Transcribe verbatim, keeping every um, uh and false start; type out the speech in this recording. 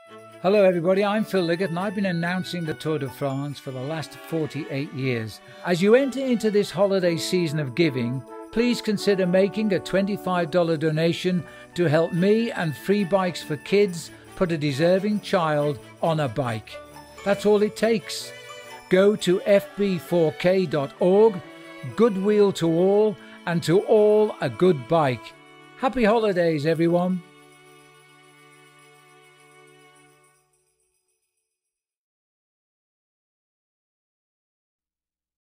Hello everybody, I'm Phil Liggett and I've been announcing the Tour de France for the last forty-eight years. As you enter into this holiday season of giving, please consider making a twenty-five dollar donation to help me and Free Bikes for Kids put a deserving child on a bike. That's all it takes. Go to F B four K dot org, goodwill to all, and to all a good bike. Happy holidays everyone.